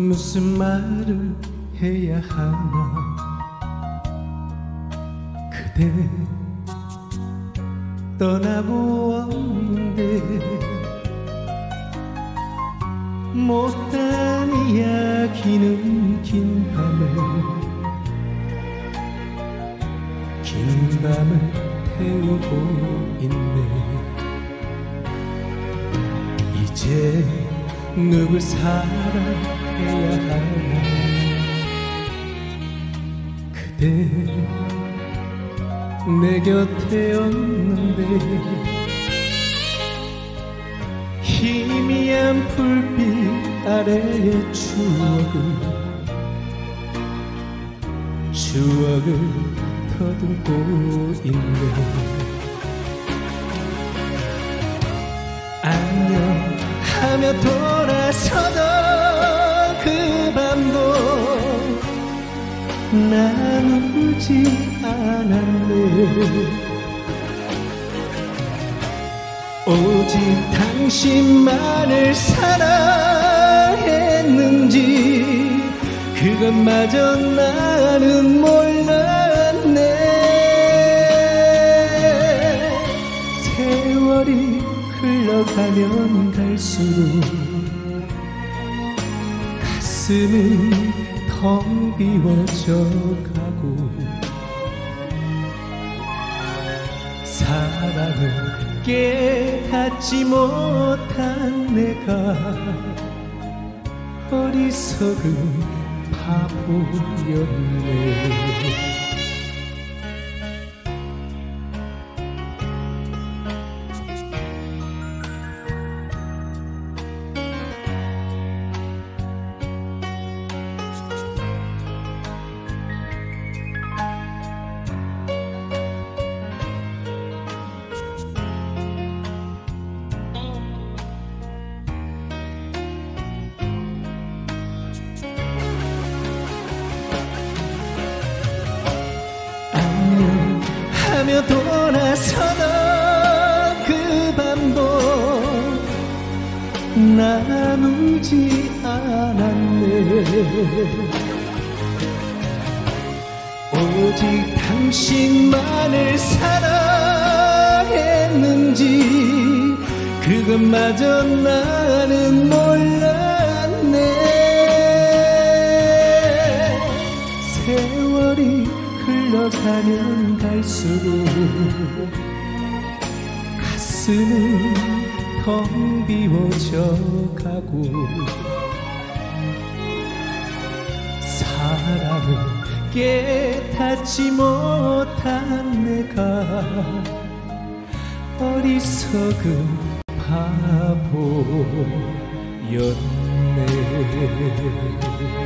무슨 말을 해야 하나. 그대 떠나보았는데 못한 이야기는 긴 밤을 태우고 있네. 이제 누굴 사랑해야 하나. 그대 내 곁에 없는데 희미한 불빛 아래의 추억을 더듬고 있네. 안녕하며 돌아서던 그 밤도 나누지 않았네. 오직 당신만을 사랑했는지 그것마저 나는 몰랐네. 세월이 흘러가면 갈수록 가슴은 텅 비워져 가고 사랑을 깨닫지 못한 내가 어리석은 바보였네. 하며 돌아서던 그 밤도 나누지 않았네. 오직 당신만을 사랑했는지 그것마저 나는 몰랐네. 세월이 흘러가면 갈수록 가슴은 텅 비워져 가고 사랑을 깨닫지 못한 내가 어리석은 바보였네.